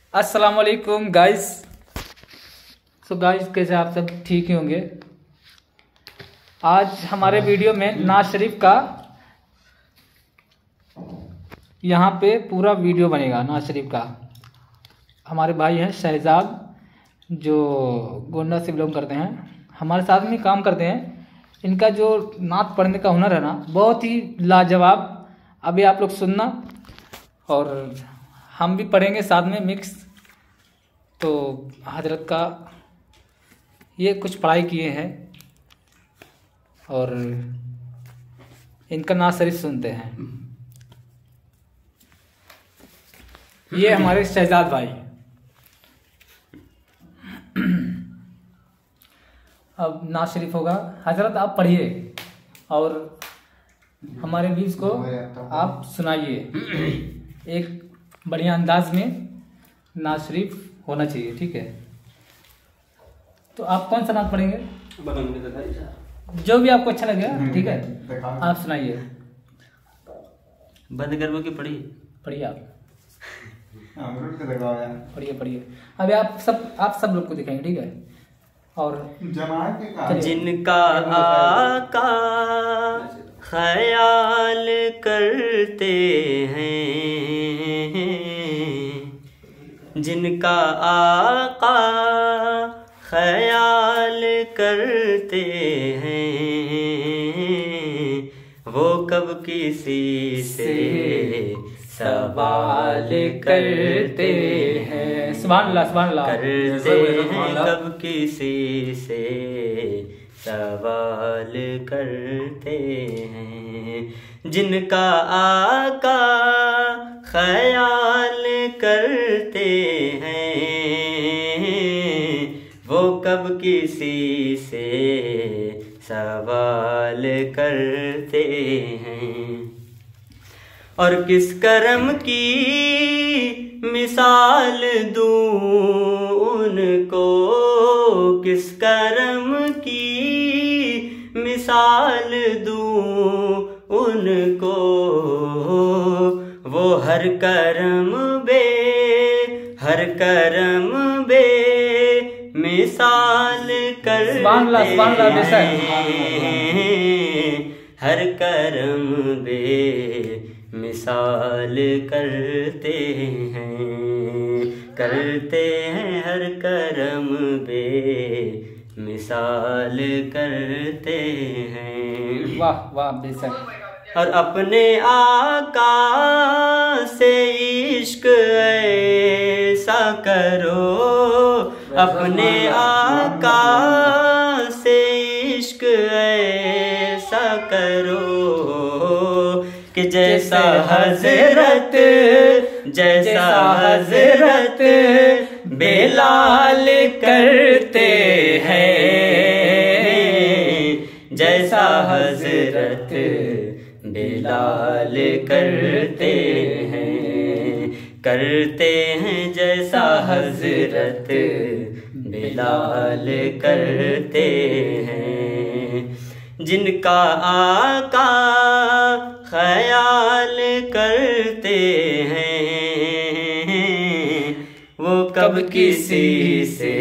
अस्सलाम वालेकुम guys. So guys, कैसे आप सब ठीक ही होंगे। आज हमारे वीडियो में नाज शरीफ का यहाँ पे पूरा वीडियो बनेगा। नाज शरीफ का हमारे भाई हैं शहजाद, जो गोंडा से बिलोंग करते हैं, हमारे साथ में काम करते हैं। इनका जो नात पढ़ने का हुनर है ना, बहुत ही लाजवाब। अभी आप लोग सुनना और हम भी पढ़ेंगे साथ में मिक्स। तो हजरत का ये कुछ पढ़ाई किए हैं और इनका नात शरीफ सुनते हैं। ये हमारे शहजाद भाई। अब नात शरीफ होगा। हजरत आप पढ़िए और हमारे बीच को आप सुनाइए। एक बढ़िया अंदाज में नात शरीफ होना चाहिए, ठीक है। तो आप कौन सा नात पढ़ेंगे? जो भी आपको अच्छा लगे, ठीक है, आप सुनाइए। बंद करवा के पढ़िए। पढ़िए आप, पढ़िए। अभी आप सब लोग को दिखाएंगे, ठीक है। और जिनका आका ख्याल करते हैं, जिनका आका ख्याल करते हैं, वो कब किसी से सवाल करते हैं। सुभान अल्लाह करते हैं, कब किसी से सवाल करते हैं। जिनका आका ख्याल करते हैं, वो कब किसी से सवाल करते हैं। और किस करम की मिसाल दूं उनको, किस करम की मिसाल दूं उनको, वो हर करम बे मिसाल करते हैं। हर करम बे मिसाल करते हैं, हर करम बे मिसाल करते हैं। वाह वाह, बेशक। और अपने आका से इश्क ऐसा करो, अपने आका से इश्क ऐसा करो कि जैसा हजरत बेलाल करते हैं, जैसा हजरत बेलाल करते हैं, जैसा हजरत बेलाल करते हैं। जिनका आका ख्याल करते हैं, वो कब किसी से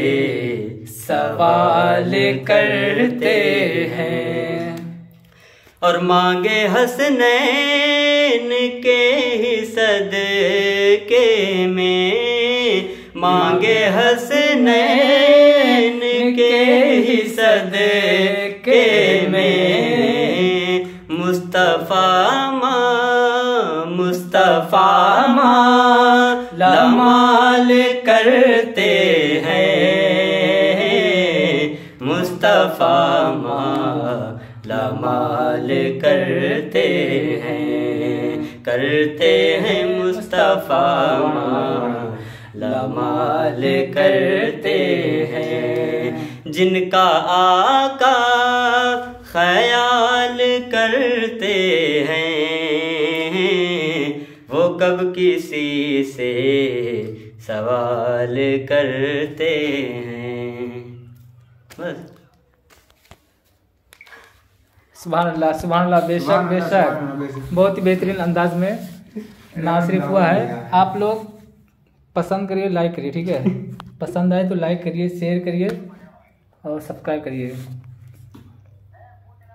सवाल करते हैं। और मांगे हसनैन के ही सदके में, मांगे हसनैन के ही सदके में, मुस्तफा लमाल करते हैं, मुस्तफा लमाल करते हैं, मुस्तफा लमाल करते हैं। जिनका आका ख्याल करते हैं, वो कब किसी से सवाल करते हैं। बस। सुभान अल्लाह, बेशक बहुत ही बेहतरीन अंदाज में नात शरीफ हुआ है। आप लोग पसंद करिए, लाइक करिए, ठीक है। पसंद आए तो लाइक करिए, शेयर करिए और सब्सक्राइब करिए।